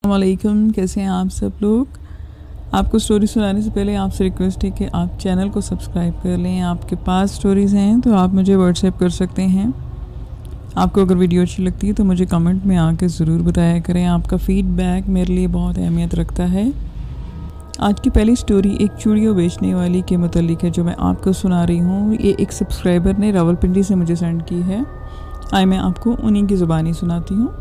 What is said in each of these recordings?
वालेकुम, कैसे हैं आप सब लोग। आपको स्टोरी सुनाने से पहले आपसे रिक्वेस्ट है कि आप चैनल को सब्सक्राइब कर लें। आपके पास स्टोरीज़ हैं तो आप मुझे व्हाट्सएप कर सकते हैं। आपको अगर वीडियो अच्छी लगती है तो मुझे कमेंट में आके ज़रूर बताया करें। आपका फ़ीडबैक मेरे लिए बहुत अहमियत रखता है। आज की पहली स्टोरी एक चूड़ियों बेचने वाली के मुतालिक है जो मैं आपको सुना रही हूँ। ये एक सब्सक्राइबर ने रावलपिंडी से मुझे सेंड की है। आए मैं आपको उन्हीं की ज़ुबानी सुनाती हूँ।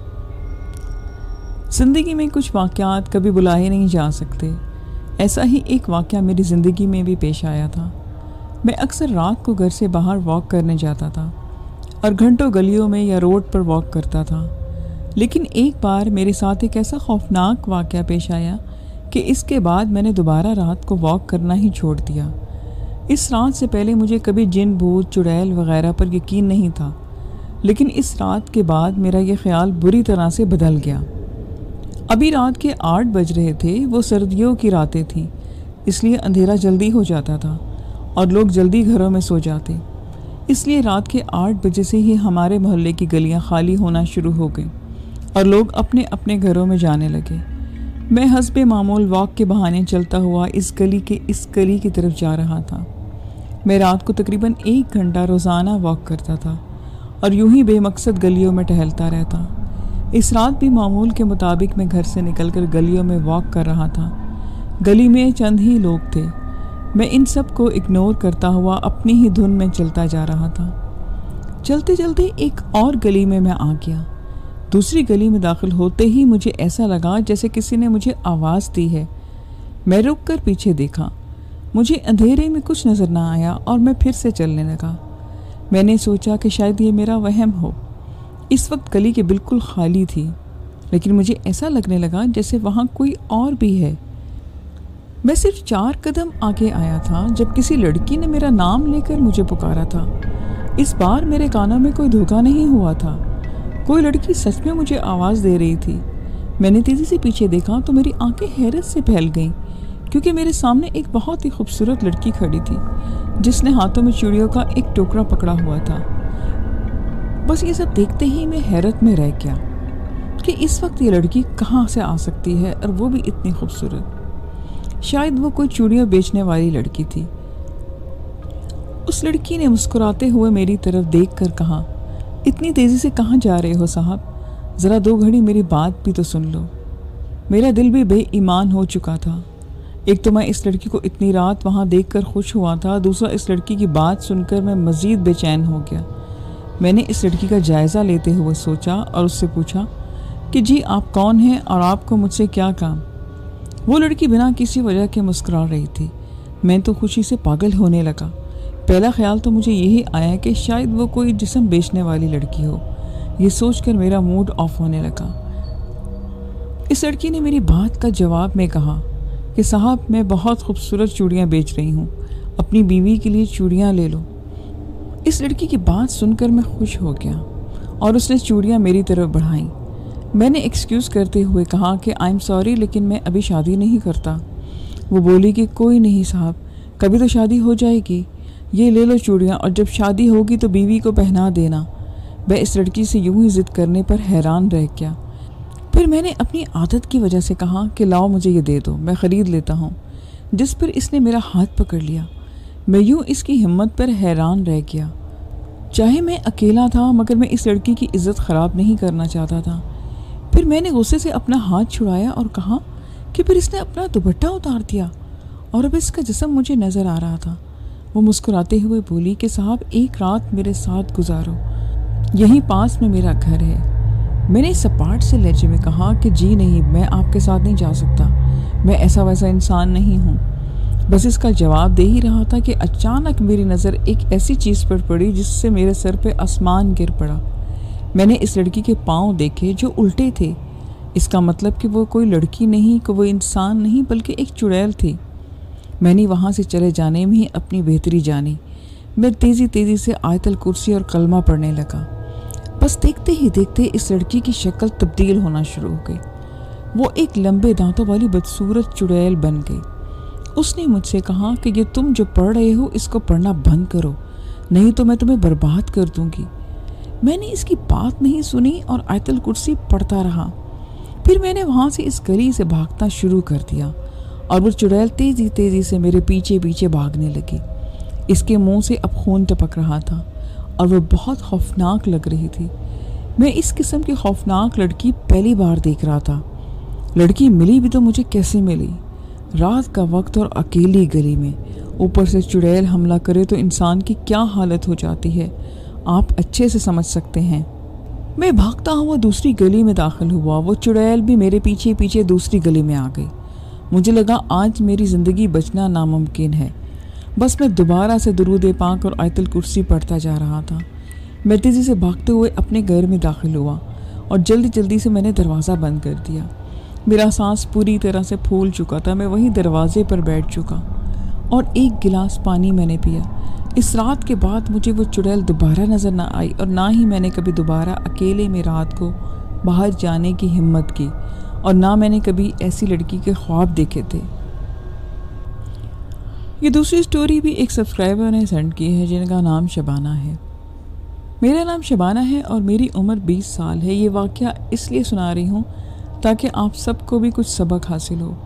ज़िंदगी में कुछ वाक़यात कभी बुलाए नहीं जा सकते। ऐसा ही एक वाक़या मेरी ज़िंदगी में भी पेश आया था। मैं अक्सर रात को घर से बाहर वॉक करने जाता था और घंटों गलियों में या रोड पर वॉक करता था। लेकिन एक बार मेरे साथ एक ऐसा खौफनाक वाक़या पेश आया कि इसके बाद मैंने दोबारा रात को वॉक करना ही छोड़ दिया। इस रात से पहले मुझे कभी जिन, भूत, चुड़ैल वगैरह पर यकीन नहीं था, लेकिन इस रात के बाद मेरा ये ख्याल बुरी तरह से बदल गया। अभी रात के 8 बज रहे थे। वो सर्दियों की रातें थीं, इसलिए अंधेरा जल्दी हो जाता था और लोग जल्दी घरों में सो जाते। इसलिए रात के 8 बजे से ही हमारे मोहल्ले की गलियां खाली होना शुरू हो गई और लोग अपने अपने घरों में जाने लगे। मैं हस्बे मामूल वॉक के बहाने चलता हुआ इस गली की तरफ जा रहा था। मैं रात को तकरीबन 1 घंटा रोज़ाना वॉक करता था और यूं ही बेमकसद गलियों में टहलता रहता। इस रात भी मामूल के मुताबिक मैं घर से निकलकर गलियों में वॉक कर रहा था। गली में चंद ही लोग थे। मैं इन सब को इग्नोर करता हुआ अपनी ही धुन में चलता जा रहा था। चलते चलते एक और गली में मैं आ गया। दूसरी गली में दाखिल होते ही मुझे ऐसा लगा जैसे किसी ने मुझे आवाज़ दी है। मैं रुक कर पीछे देखा। मुझे अंधेरे में कुछ नज़र ना आया और मैं फिर से चलने लगा। मैंने सोचा कि शायद ये मेरा वहम हो। इस वक्त गली के बिल्कुल खाली थी, लेकिन मुझे ऐसा लगने लगा जैसे वहाँ कोई और भी है। मैं सिर्फ 4 कदम आगे आया था जब किसी लड़की ने मेरा नाम लेकर मुझे पुकारा था। इस बार मेरे कानों में कोई धोखा नहीं हुआ था। कोई लड़की सच में मुझे आवाज़ दे रही थी। मैंने तेज़ी से पीछे देखा तो मेरी आंखें हैरत से फैल गईं, क्योंकि मेरे सामने एक बहुत ही खूबसूरत लड़की खड़ी थी जिसने हाथों में चूड़ियों का एक टोकरा पकड़ा हुआ था। बस ये सब देखते ही मैं हैरत में रह गया कि इस वक्त ये लड़की कहाँ से आ सकती है, और वो भी इतनी खूबसूरत। शायद वो कोई चूड़ियाँ बेचने वाली लड़की थी। उस लड़की ने मुस्कुराते हुए मेरी तरफ देखकर कहा, इतनी तेज़ी से कहाँ जा रहे हो साहब, ज़रा 2 घड़ी मेरी बात भी तो सुन लो। मेरा दिल भी बेईमान हो चुका था। एक तो मैं इस लड़की को इतनी रात वहाँ देखकर खुश हुआ था, दूसरा इस लड़की की बात सुनकर मैं मज़ीद बेचैन हो गया। मैंने इस लड़की का जायज़ा लेते हुए सोचा और उससे पूछा कि जी आप कौन हैं और आपको मुझसे क्या काम। वो लड़की बिना किसी वजह के मुस्कुरा रही थी। मैं तो खुशी से पागल होने लगा। पहला ख्याल तो मुझे यही आया कि शायद वो कोई जिस्म बेचने वाली लड़की हो। ये सोचकर मेरा मूड ऑफ होने लगा। इस लड़की ने मेरी बात का जवाब में कहा कि साहब मैं बहुत खूबसूरत चूड़ियाँ बेच रही हूँ, अपनी बीवी के लिए चूड़ियाँ ले लो। इस लड़की की बात सुनकर मैं खुश हो गया और उसने चूड़ियाँ मेरी तरफ बढ़ाईं। मैंने एक्सक्यूज़ करते हुए कहा कि आई एम सॉरी, लेकिन मैं अभी शादी नहीं करता। वो बोली कि कोई नहीं साहब, कभी तो शादी हो जाएगी, ये ले लो चूड़ियाँ और जब शादी होगी तो बीवी को पहना देना। मैं इस लड़की से यूं ही ज़िद करने पर हैरान रह गया। फिर मैंने अपनी आदत की वजह से कहा कि लाओ मुझे ये दे दो, मैं ख़रीद लेता हूँ, जिस पर इसने मेरा हाथ पकड़ लिया। मैं यूं इसकी हिम्मत पर हैरान रह गया। चाहे मैं अकेला था, मगर मैं इस लड़की की इज़्ज़त ख़राब नहीं करना चाहता था। फिर मैंने गुस्से से अपना हाथ छुड़ाया और कहा कि फिर इसने अपना दुपट्टा उतार दिया और अब इसका जिस्म मुझे नज़र आ रहा था। वो मुस्कुराते हुए बोली कि साहब एक रात मेरे साथ गुजारो, यहीं पास में मेरा घर है। मैंने सपाट से लहजे में कहा कि जी नहीं, मैं आपके साथ नहीं जा सकता, मैं ऐसा वैसा इंसान नहीं हूँ। बस इसका जवाब दे ही रहा था कि अचानक मेरी नज़र एक ऐसी चीज़ पर पड़ी जिससे मेरे सर पे आसमान गिर पड़ा। मैंने इस लड़की के पाँव देखे जो उल्टे थे। इसका मतलब कि वो कोई लड़की नहीं, कि वो इंसान नहीं, बल्कि एक चुड़ैल थी। मैंने वहाँ से चले जाने में ही अपनी बेहतरी जानी। मैं तेज़ी से आयतल कुर्सी और कलमा पढ़ने लगा। बस देखते ही देखते इस लड़की की शक्ल तब्दील होना शुरू हो गई। वो एक लंबे दांतों वाली बदसूरत चुड़ैल बन गई। उसने मुझसे कहा कि ये तुम जो पढ़ रहे हो इसको पढ़ना बंद करो, नहीं तो मैं तुम्हें बर्बाद कर दूंगी। मैंने इसकी बात नहीं सुनी और आयतल कुर्सी पढ़ता रहा। फिर मैंने वहाँ से इस गली से भागना शुरू कर दिया और वो चुड़ैल तेजी तेजी से मेरे पीछे पीछे भागने लगी। इसके मुंह से अब खून टपक रहा था और वो बहुत खौफनाक लग रही थी। मैं इस किस्म की खौफनाक लड़की पहली बार देख रहा था। लड़की मिली भी तो मुझे कैसे मिली? रात का वक्त और अकेली गली में, ऊपर से चुड़ैल हमला करे तो इंसान की क्या हालत हो जाती है, आप अच्छे से समझ सकते हैं। मैं भागता हुआ दूसरी गली में दाखिल हुआ। वो चुड़ैल भी मेरे पीछे पीछे दूसरी गली में आ गई। मुझे लगा आज मेरी ज़िंदगी बचना नामुमकिन है। बस मैं दोबारा से दुरूद पाक और आयतुल कुर्सी पढ़ता जा रहा था। मैं तेज़ी से भागते हुए अपने घर में दाखिल हुआ और जल्दी जल्दी से मैंने दरवाज़ा बंद कर दिया। मेरा सांस पूरी तरह से फूल चुका था। मैं वहीं दरवाजे पर बैठ चुका और एक गिलास पानी मैंने पिया। इस रात के बाद मुझे वो चुड़ैल दोबारा नज़र ना आई और ना ही मैंने कभी दोबारा अकेले में रात को बाहर जाने की हिम्मत की और ना मैंने कभी ऐसी लड़की के ख्वाब देखे थे। ये दूसरी स्टोरी भी एक सब्सक्राइबर ने सेंड की है जिनका नाम शबाना है। मेरा नाम शबाना है और मेरी उम्र 20 साल है। ये वाक़या इसलिए सुना रही हूँ ताकि आप सबको भी कुछ सबक हासिल हो।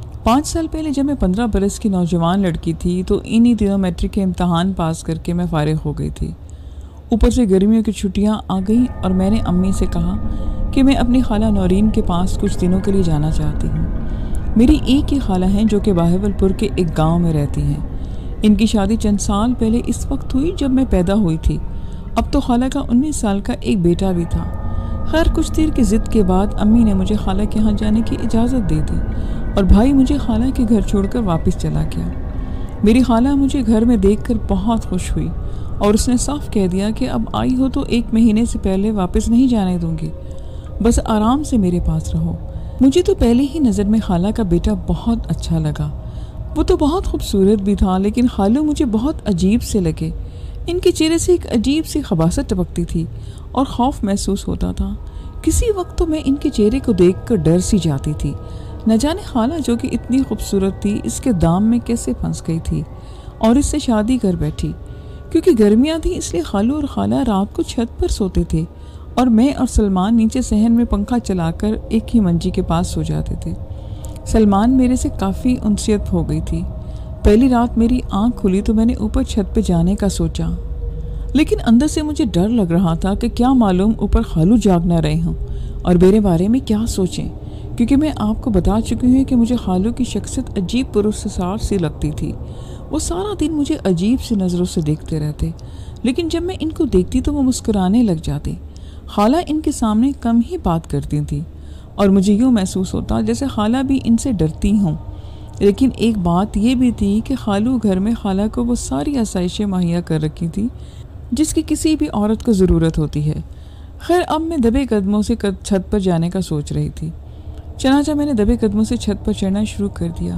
5 साल पहले जब मैं 15 बरस की नौजवान लड़की थी तो इन्हीं दिनों मैट्रिक के इम्तहान पास करके मैं फारिग हो गई थी। ऊपर से गर्मियों की छुट्टियां आ गई और मैंने अम्मी से कहा कि मैं अपनी खाला नौरीन के पास कुछ दिनों के लिए जाना चाहती हूँ। मेरी एक ही खाला हैं जो कि बाहवलपुर के एक गांव में रहती हैं। इनकी शादी चंद साल पहले इस वक्त हुई जब मैं पैदा हुई थी। अब तो खाला का 19 साल का एक बेटा भी था। खैर कुछ देर की ज़िद के बाद अम्मी ने मुझे खाला के यहाँ जाने की इजाज़त दे दी और भाई मुझे खाला के घर छोड़कर वापस चला गया। मेरी खाला मुझे घर में देखकर बहुत खुश हुई और उसने साफ कह दिया कि अब आई हो तो 1 महीने से पहले वापस नहीं जाने दूंगी, बस आराम से मेरे पास रहो। मुझे तो पहले ही नज़र में खाला का बेटा बहुत अच्छा लगा। वो तो बहुत खूबसूरत भी था, लेकिन खालू मुझे बहुत अजीब से लगे। इनके चेहरे से एक अजीब सी खबासत टपकती थी और खौफ महसूस होता था। किसी वक्त तो मैं इनके चेहरे को देखकर डर सी जाती थी। न जाने खाला जो कि इतनी खूबसूरत थी इसके दाम में कैसे फंस गई थी और इससे शादी कर बैठी। क्योंकि गर्मियाँ थी इसलिए खालू और खाला रात को छत पर सोते थे और मैं और सलमान नीचे सहन में पंखा चलाकर एक ही मंजी के पास सो जाते थे। सलमान मेरे से काफ़ी उनसियत हो गई थी। पहली रात मेरी आँख खुली तो मैंने ऊपर छत पे जाने का सोचा, लेकिन अंदर से मुझे डर लग रहा था कि क्या मालूम ऊपर खालू जाग ना रहे हों और मेरे बारे में क्या सोचें, क्योंकि मैं आपको बता चुकी हूँ कि मुझे खालू की शख्सियत अजीब पुरस्कार सी लगती थी। वो सारा दिन मुझे अजीब सी नज़रों से देखते रहते, लेकिन जब मैं इनको देखती तो वो मुस्कुराने लग जाते। खाला इनके सामने कम ही बात करती थी और मुझे यूँ महसूस होता जैसे खाला भी इनसे डरती हों। लेकिन एक बात ये भी थी कि खालू घर में खाला को वो सारी आसाइशें मुहैया कर रखी थी जिसकी किसी भी औरत को ज़रूरत होती है। खैर अब मैं दबे कदमों से छत पर जाने का सोच रही थी। चनाचा मैंने दबे कदमों से छत पर चढ़ना शुरू कर दिया।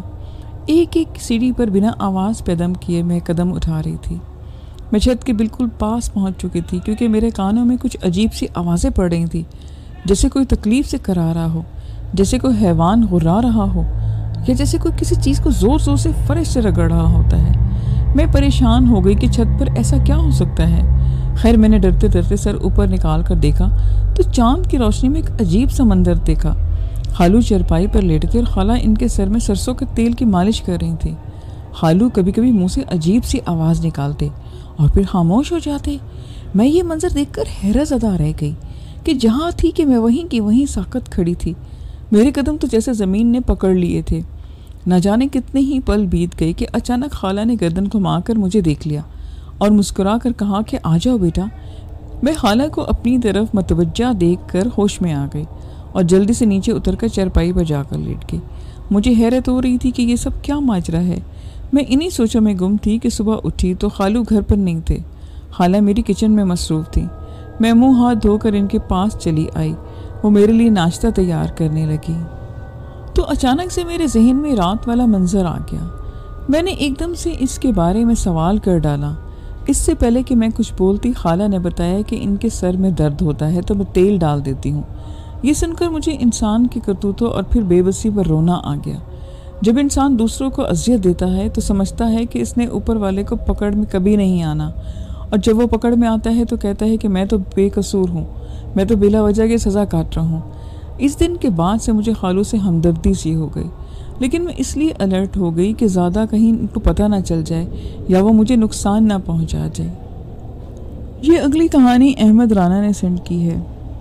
एक एक सीढ़ी पर बिना आवाज़ पैदा किए मैं कदम उठा रही थी। मैं छत के बिल्कुल पास पहुंच चुकी थी क्योंकि मेरे कानों में कुछ अजीब सी आवाज़ें पड़ रही थी, जैसे कोई तकलीफ़ से करा रहा हो, जैसे कोई हैवान गुर्रा रहा हो या जैसे कोई किसी चीज़ को ज़ोर ज़ोर से फर्श से रगड़ रहा होता है। मैं परेशान हो गई कि छत पर ऐसा क्या हो सकता है। खैर मैंने डरते डरते सर ऊपर निकाल कर देखा तो चांद की रोशनी में एक अजीब सा मंजर देखा। खालू चरपाई पर लेट कर खाला इनके सर में सरसों के तेल की मालिश कर रही थी। खालू कभी कभी मुंह से अजीब सी आवाज़ निकालते और फिर खामोश हो जाते। मैं ये मंजर देखकर हैरत ज़दा रह गई कि जहाँ थी कि मैं वहीं की वहीं साकत खड़ी थी। मेरे कदम तो जैसे ज़मीन ने पकड़ लिए थे। न जाने कितने ही पल बीत गए कि अचानक खाला ने गर्दन घुमाकर मुझे देख लिया और मुस्कुरा कर कहा कि आ जाओ बेटा। मैं खाला को अपनी तरफ मतवज्जा देखकर होश में आ गई और जल्दी से नीचे उतरकर चरपाई पर जाकर लेट गई। मुझे हैरत हो रही थी कि ये सब क्या माजरा है। मैं इन्हीं सोचों में गुम थी कि सुबह उठी तो खालू घर पर नहीं थे। खाला मेरी किचन में मसरूफ़ थी। मैं मुंह हाथ धोकर इनके पास चली आई। वो मेरे लिए नाश्ता तैयार करने लगी तो अचानक से मेरे जहन में रात वाला मंजर आ गया। मैंने एकदम से इसके बारे में सवाल कर डाला। इससे पहले कि मैं कुछ बोलती खाला ने बताया कि इनके सर में दर्द होता है तो मैं तेल डाल देती हूँ। ये सुनकर मुझे इंसान की करतूतों और फिर बेबसी पर रोना आ गया। जब इंसान दूसरों को अजियत देता है तो समझता है कि इसने ऊपर वाले को पकड़ में कभी नहीं आना, और जब वो पकड़ में आता है तो कहता है कि मैं तो बेकसूर हूँ, मैं तो बिला वजह की सज़ा काट रहा हूँ। इस दिन के बाद से मुझे खालू से हमदर्दी सी हो गई, लेकिन मैं इसलिए अलर्ट हो गई कि ज़्यादा कहीं उनको पता ना चल जाए या वो मुझे नुकसान ना पहुंचा जाए। ये अगली कहानी अहमद राना ने सेंड की है।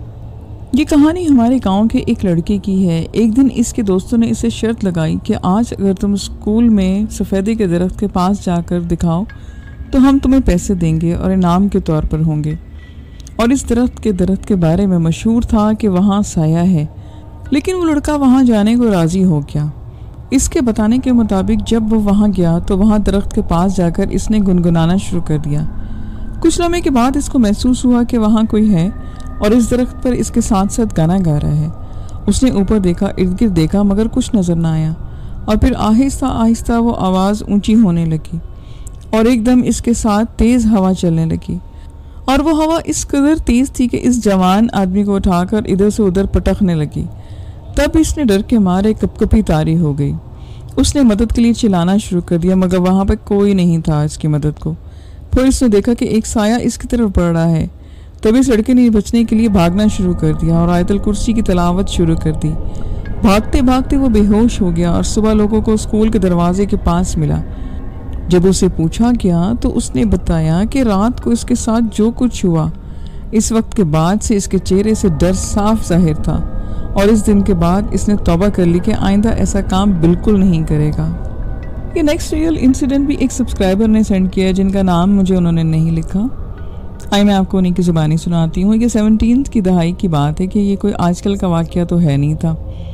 ये कहानी हमारे गांव के एक लड़के की है। एक दिन इसके दोस्तों ने इसे शर्त लगाई कि आज अगर तुम स्कूल में सफ़ेदे के दरख्त के पास जाकर दिखाओ तो हम तुम्हें पैसे देंगे और इनाम के तौर पर होंगे। और इस दरख्त के बारे में मशहूर था कि वहाँ साया है, लेकिन वो लड़का वहाँ जाने को राज़ी हो गया। इसके बताने के मुताबिक जब वो वहाँ गया तो वहाँ दरख्त के पास जाकर इसने गुनगुनाना शुरू कर दिया। कुछ लम्हे के बाद इसको महसूस हुआ कि वहाँ कोई है और इस दरख्त पर इसके साथ साथ गाना गा रहा है। उसने ऊपर देखा, इर्द गिर्द देखा, मगर कुछ नज़र ना आया। और फिर आहिस्ता आहिस्ता वो आवाज़ ऊंची होने लगी और एकदम इसके साथ तेज़ हवा चलने लगी। और वो हवा इस कदर तेज़ थी कि इस जवान आदमी को उठाकर इधर से उधर पटकने लगी। तब इसने डर के मारे कपकपी तारी हो गई। उसने मदद के लिए चिल्लाना शुरू कर दिया, मगर वहाँ पर कोई नहीं था इसकी मदद को। फिर इसने देखा कि एक साया इसकी तरफ बढ़ रहा है। तभी इस लड़के ने बचने के लिए भागना शुरू कर दिया और आयतुल कुर्सी की तिलावत शुरू कर दी। भागते भागते वो बेहोश हो गया और सुबह लोगों को स्कूल के दरवाजे के पास मिला। जब उसे पूछा गया तो उसने बताया कि रात को इसके साथ जो कुछ हुआ, इस वक्त के बाद से इसके चेहरे से डर साफ जाहिर था और इस दिन के बाद इसने तौबा कर ली कि आइंदा ऐसा काम बिल्कुल नहीं करेगा। ये नेक्स्ट रियल इंसिडेंट भी एक सब्सक्राइबर ने सेंड किया है, जिनका नाम मुझे उन्होंने नहीं लिखा। आई मैं आपको उन्हीं की ज़ुबानी सुनाती हूँ। ये 17वीं की दहाई की बात है कि ये कोई आजकल का वाक़या तो है नहीं था।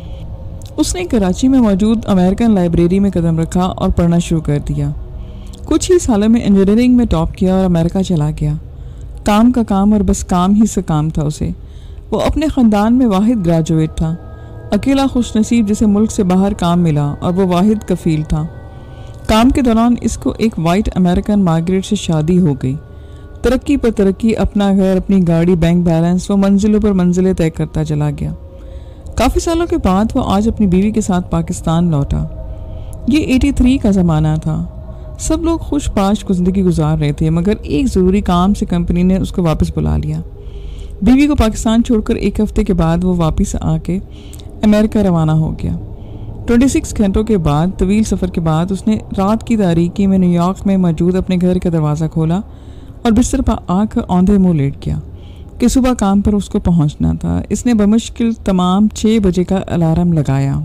उसने कराची में मौजूद अमेरिकन लाइब्रेरी में कदम रखा और पढ़ना शुरू कर दिया। कुछ ही सालों में इंजीनियरिंग में टॉप किया और अमेरिका चला गया। काम का काम और बस काम ही से काम था उसे। वो अपने ख़ानदान में वाहिद ग्रेजुएट था, अकेला खुशनसीब जिसे मुल्क से बाहर काम मिला, और वो वाहिद कफील था। काम के दौरान इसको एक वाइट अमेरिकन मार्गरेट से शादी हो गई। तरक्की पर तरक्की, अपना घर, अपनी गाड़ी, बैंक बैलेंस, वो मंजिलों पर मंजिलें तय करता चला गया। काफ़ी सालों के बाद वो आज अपनी बीवी के साथ पाकिस्तान लौटा। ये 83 का ज़माना था। सब लोग खुशपाश ज़िंदगी गुजार रहे थे, मगर एक ज़रूरी काम से कंपनी ने उसको वापस बुला लिया। बीवी को पाकिस्तान छोड़कर एक हफ्ते के बाद वो वापस आके अमेरिका रवाना हो गया। 26 घंटों के बाद, तवील सफ़र के बाद, उसने रात की तारीकी में न्यूयॉर्क में मौजूद अपने घर का दरवाज़ा खोला और बिस्तर पर आकर औंधे मुँह लेट गया कि सुबह काम पर उसको पहुंचना था। इसने बमुश्किल तमाम 6 बजे का अलार्म लगाया।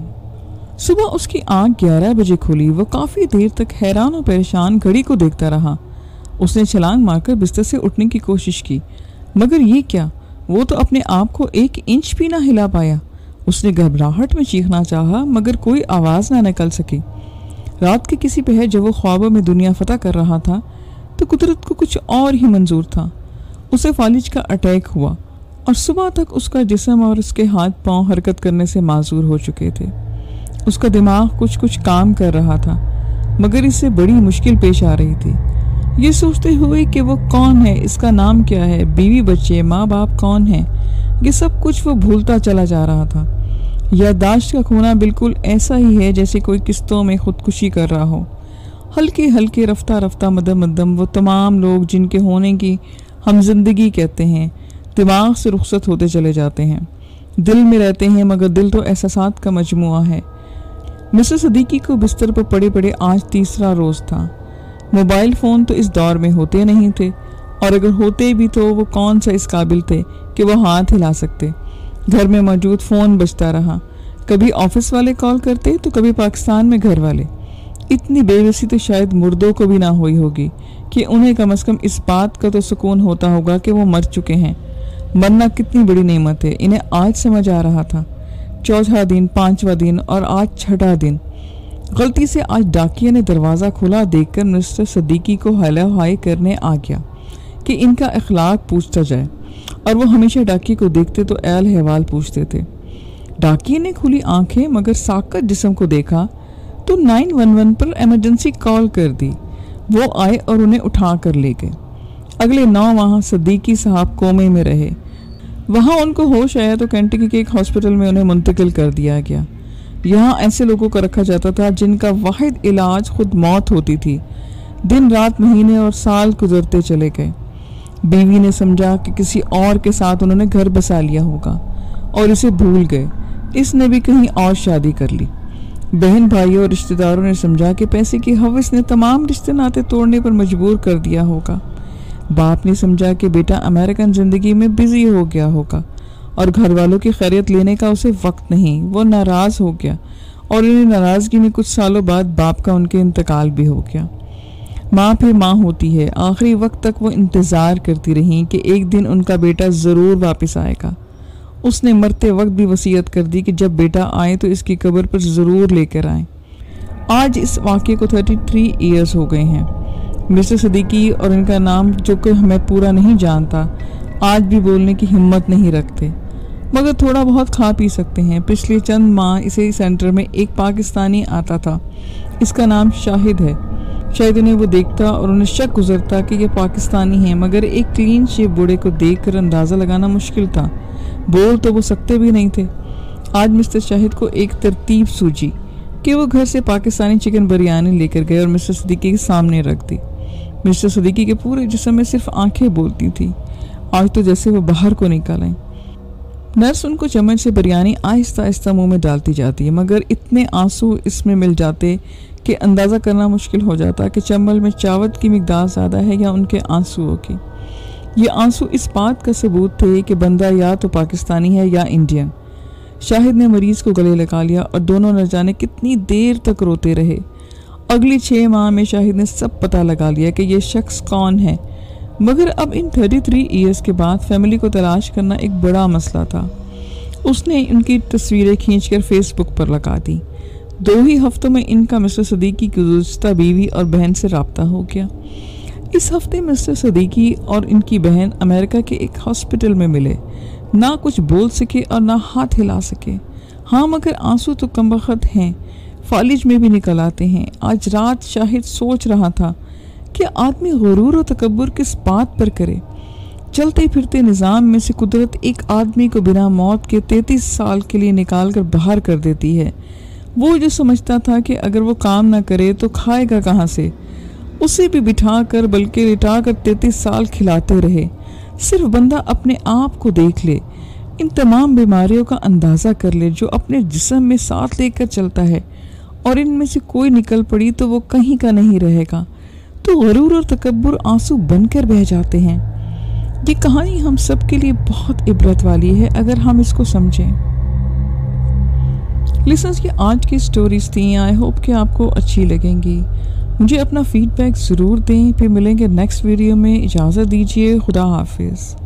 सुबह उसकी आँख 11 बजे खुली। वो काफ़ी देर तक हैरान और परेशान घड़ी को देखता रहा। उसने छलांग मारकर बिस्तर से उठने की कोशिश की, मगर ये क्या, वो तो अपने आप को 1 इंच भी ना हिला पाया। उसने घबराहट में चीखना चाहा, मगर कोई आवाज़ ना निकल सकी। रात के किसी पहर जब वो ख्वाबों में दुनिया फतह कर रहा था तो कुदरत को कुछ और ही मंजूर था। उसे फालिज का अटैक हुआ और सुबह तक उसका जिस्म और उसके हाथ पांव हरकत करने से माजूर हो चुके थे। उसका दिमाग कुछ काम कर रहा था, मगर इससे बड़ी मुश्किल पेश आ रही थी। ये सोचते हुए कि वो कौन है, इसका नाम क्या है, बीवी बच्चे, माँ बाप कौन है, ये सब कुछ वो भूलता चला जा रहा था। याददाश्त का खोना बिल्कुल ऐसा ही है जैसे कोई किस्तों में खुदकुशी कर रहा हो। हल्के हल्के, रफ्ता रफ्ता, मदम मदम वो तमाम लोग जिनके होने की हम जिंदगी कहते हैं, दिमाग से रुखसत होते चले जाते हैं। दिल में रहते हैं, मगर दिल तो एहसासात का मजमुआ है। मिस्टर सदीकी को बिस्तर पर पड़े पड़े आज 3रा रोज़ था। मोबाइल फ़ोन तो इस दौर में होते नहीं थे, और अगर होते भी तो वो कौन सा इस काबिल थे कि वो हाथ हिला सकते। घर में मौजूद फ़ोन बजता रहा। कभी ऑफिस वाले कॉल करते तो कभी पाकिस्तान में घर वाले। इतनी बेबसी तो शायद मुर्दों को भी ना हुई होगी कि उन्हें कम से कम इस बात का तो सुकून होता होगा कि वो मर चुके हैं। मरना कितनी बड़ी नेमत है, इन्हें आज समझ आ रहा था। 4वां दिन, 5वां दिन और आज 6वां दिन। गलती से आज डाकिया ने दरवाज़ा खुला देखकर मिस्टर सदीकी को हेलो हाय करने आ गया कि इनका अखलाक पूछता जाए, और वो हमेशा डाकिया को देखते तो एल हवाल पूछते थे। डाकिया ने खुली आंखें मगर साकत जिस्म को देखा तो 911 पर इमरजेंसी कॉल कर दी। वो आए और उन्हें उठा कर ले गए। अगले 9 माह सदीकी साहब कोमे में रहे। वहाँ उनको होश आया तो कैंटकी के एक हॉस्पिटल में उन्हें मुंतकिल कर दिया गया। यहाँ ऐसे लोगों को रखा जाता था जिनका वाहिद इलाज खुद मौत होती थी। दिन रात, महीने और साल गुजरते चले गए। बीवी ने समझा कि किसी और के साथ उन्होंने घर बसा लिया होगा और इसे भूल गए। इसने भी कहीं और शादी कर ली। बहन भाइयों और रिश्तेदारों ने समझा कि पैसे की हवस ने तमाम रिश्ते नाते तोड़ने पर मजबूर कर दिया होगा। बाप ने समझा कि बेटा अमेरिकन ज़िंदगी में बिजी हो गया होगा और घर वालों की खैरियत लेने का उसे वक्त नहीं। वो नाराज़ हो गया और इन्हें नाराज़गी में कुछ सालों बाद बाप का उनके इंतकाल भी हो गया। माँ फिर माँ होती है। आखिरी वक्त तक वो इंतज़ार करती रही कि एक दिन उनका बेटा ज़रूर वापस आएगा। उसने मरते वक्त भी वसीयत कर दी कि जब बेटा आए तो इसकी कब्र पर ज़रूर लेकर आए। आज इस वाक़े को 33 ईयर्स हो गए हैं। मिस्टर सदीकी और इनका नाम जो कि हमें पूरा नहीं जानता, आज भी बोलने की हिम्मत नहीं रखते, मगर थोड़ा बहुत खा पी सकते हैं। पिछले चंद माह इसी सेंटर में एक पाकिस्तानी आता था। इसका नाम शाहिद है। शायद उन्हें वो देखता और उन्हें शक गुजरता कि ये पाकिस्तानी है, मगर एक क्लीन शेव बूढ़े को देखकर अंदाज़ा लगाना मुश्किल था। बोल तो वो सकते भी नहीं थे। आज मिस्टर शाहिद को एक तरतीब सूझी कि वो घर से पाकिस्तानी चिकन बिरयानी लेकर गए और मिस्टर सदीकी के सामने रख दी। मिस्टर सदीकी के पूरे जिस्म में सिर्फ आंखें बोलती थी। आज तो जैसे वो बाहर को निकल आए। नर्स उनको चम्मच से बिरयानी आहिस्ता आहिस्ता मुंह में डालती जाती है, मगर इतने आंसू इसमें मिल जाते कि अंदाज़ा करना मुश्किल हो जाता कि चम्मच में चावत की मिकदार ज़्यादा है या उनके आंसुओं की। ये आंसू इस बात का सबूत थे कि बंदा या तो पाकिस्तानी है या इंडियन। शाहिद ने मरीज़ को गले लगा लिया और दोनों न जाने कितनी देर तक रोते रहे। अगली 6 माह में शाहिद ने सब पता लगा लिया कि ये शख्स कौन है, मगर अब इन 33 ईयर्स के बाद फैमिली को तलाश करना एक बड़ा मसला था। उसने इनकी तस्वीरें खींचकर फेसबुक पर लगा दी। 2 ही हफ्तों में इनका मिस्टर सदीकी की गुज़श्ता बीवी और बहन से रब्ता हो गया। इस हफ्ते मिस्टर सदीकी और इनकी बहन अमेरिका के एक हॉस्पिटल में मिले। ना कुछ बोल सके और ना हाथ हिला सके। हाँ, मगर आंसू तो कमबख्त हैं, फालिज में भी निकल आते हैं। आज रात शाहिद सोच रहा था कि आदमी गुरूर और तकब्बुर किस बात पर करे। चलते फिरते निज़ाम में से कुदरत एक आदमी को बिना मौत के 33 साल के लिए निकाल कर बाहर कर देती है। वो जो समझता था कि अगर वो काम ना करे तो खाएगा कहाँ से, उसे भी बिठा कर बल्कि लिटा कर 33 साल खिलाते रहे। सिर्फ बंदा अपने आप को देख ले, इन तमाम बीमारियों का अंदाज़ा कर ले जो अपने जिस्म में साथ लेकर चलता है, और इनमें से कोई निकल पड़ी तो वो कहीं का नहीं रहेगा। तो गुरूर और तकब्बुर आंसू बनकर बह जाते हैं। ये कहानी हम सब के लिए बहुत इबरत वाली है अगर हम इसको समझें। लिसनर्स, ये आज की स्टोरीज थी। आई होप कि आपको अच्छी लगेंगी। मुझे अपना फीडबैक ज़रूर दें। फिर मिलेंगे नेक्स्ट वीडियो में। इजाज़त दीजिए। खुदा हाफिज़।